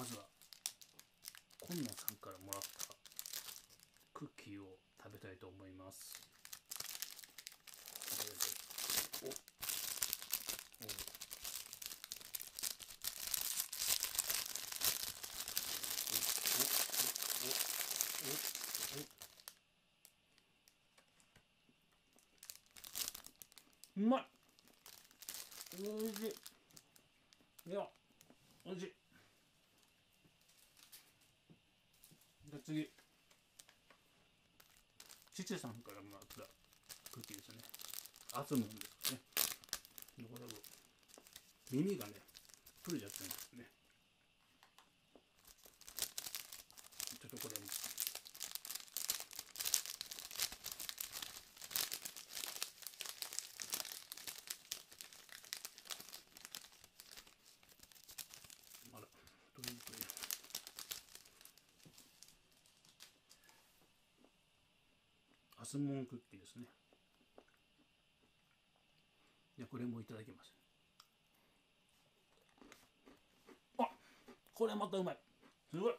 まずは今野さんからもらったクッキーを食べたいと思います。おおうまい。おいしい。いや、おいしい。じゃあ次、父さんからもらったクッキーですね。アツモンですね。これ耳がね、取れちゃってますね。ちょっとこれも。あら、取りにくいな。アスモンクッキーですね。いや、これもいただきます。あ、これまたうまい。すごい。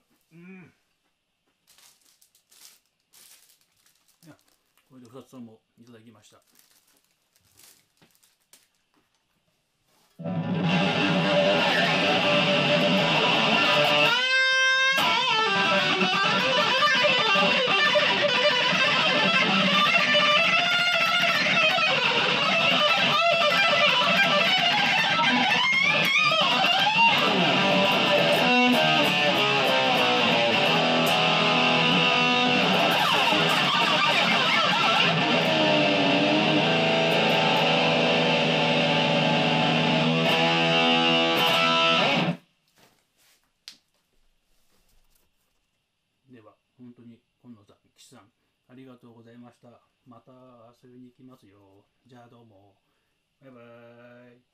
いや、これで2つともいただきました。では本当に今野さん、岸さん、ありがとうございました。また遊びに行きますよ。じゃあどうも。バイバイ。